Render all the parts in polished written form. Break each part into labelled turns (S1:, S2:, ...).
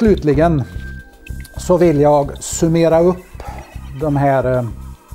S1: slutligen så vill jag summera upp de här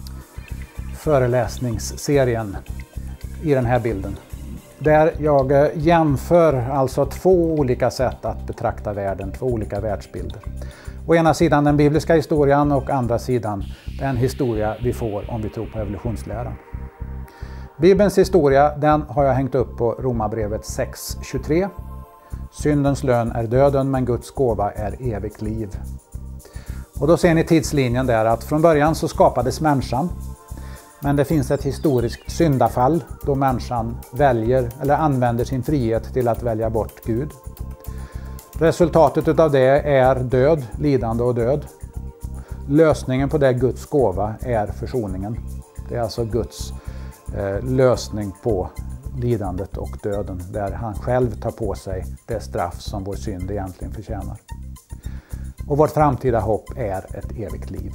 S1: föreläsningsserien i den här bilden. Där jag jämför alltså två olika sätt att betrakta världen, två olika världsbilder. Å ena sidan den bibliska historien och andra sidan den historia vi får om vi tror på evolutionsläran. Bibelns historia, den har jag hängt upp på Romarbrevet 6:23. Syndens lön är döden, men Guds gåva är evigt liv. Och då ser ni tidslinjen där att från början så skapades människan. Men det finns ett historiskt syndafall då människan väljer eller använder sin frihet till att välja bort Gud. Resultatet av det är död, lidande och död. Lösningen på det Guds gåva är försoningen. Det är alltså Guds lösning på lidandet och döden, där han själv tar på sig det straff som vår synd egentligen förtjänar. Och vårt framtida hopp är ett evigt liv.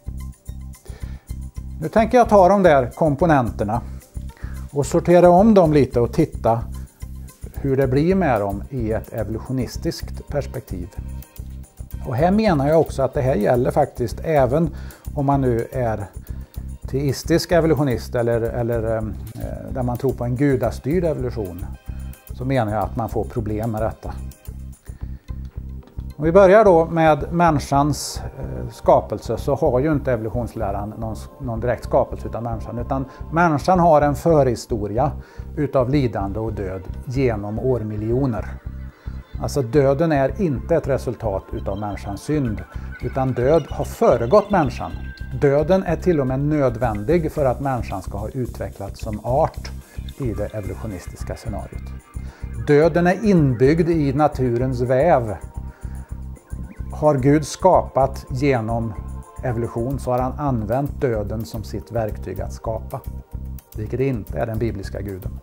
S1: Nu tänker jag ta de där komponenterna och sortera om dem lite och titta hur det blir med dem i ett evolutionistiskt perspektiv. Och här menar jag också att det här gäller faktiskt även om man nu är teistisk evolutionist eller där man tror på en gudastyrd evolution, så menar jag att man får problem med detta. Om vi börjar då med människans skapelse, så har ju inte evolutionsläran någon direkt skapelse utav människan, utan människan har en förhistoria utav lidande och död genom årmiljoner. Alltså döden är inte ett resultat utav människans synd, utan död har föregått människan. Döden är till och med nödvändig för att människan ska ha utvecklats som art i det evolutionistiska scenariot. Döden är inbyggd i naturens väv. Har Gud skapat genom evolution, så har han använt döden som sitt verktyg att skapa. Vilket inte är den bibliska guden.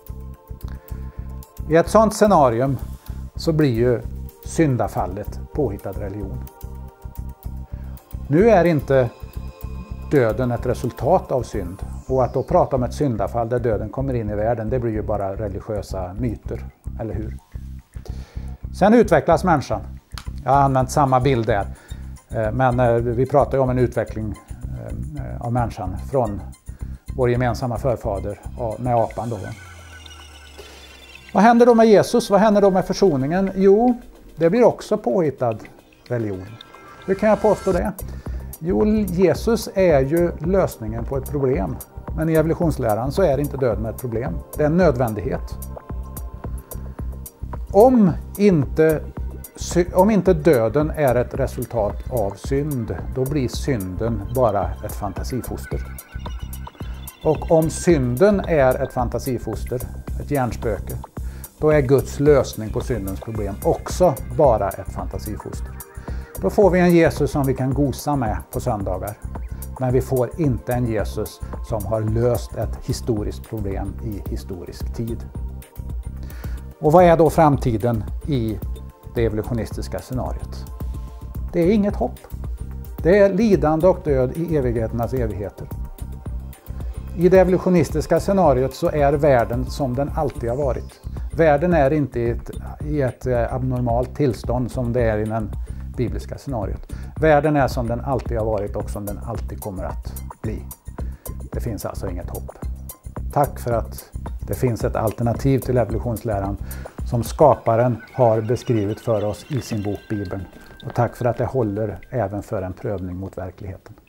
S1: I ett sådant scenarium så blir ju syndafallet påhittad religion. Nu är inte döden ett resultat av synd. Och att då prata om ett syndafall där döden kommer in i världen, det blir ju bara religiösa myter, eller hur? Sen utvecklas människan. Jag har använt samma bild där. Men vi pratar ju om en utveckling av människan från vår gemensamma förfader med apan då. Vad händer då med Jesus? Vad händer då med försoningen? Jo, det blir också påhittad religion. Hur kan jag påstå det? Jo, Jesus är ju lösningen på ett problem. Men i evolutionsläran så är inte döden ett problem. Det är en nödvändighet. Om inte döden är ett resultat av synd, då blir synden bara ett fantasifoster. Och om synden är ett fantasifoster, ett hjärnspöke, då är Guds lösning på syndens problem också bara ett fantasifoster. Då får vi en Jesus som vi kan gosa med på söndagar. Men vi får inte en Jesus som har löst ett historiskt problem i historisk tid. Och vad är då framtiden i det evolutionistiska scenariot? Det är inget hopp. Det är lidande och död i evigheternas evigheter. I det evolutionistiska scenariot så är världen som den alltid har varit. Världen är inte i ett abnormalt tillstånd som det är i den bibliska scenariot. Världen är som den alltid har varit och som den alltid kommer att bli. Det finns alltså inget hopp. Tack för att det finns ett alternativ till evolutionsläran som skaparen har beskrivit för oss i sin bok Bibeln. Och tack för att det håller även för en prövning mot verkligheten.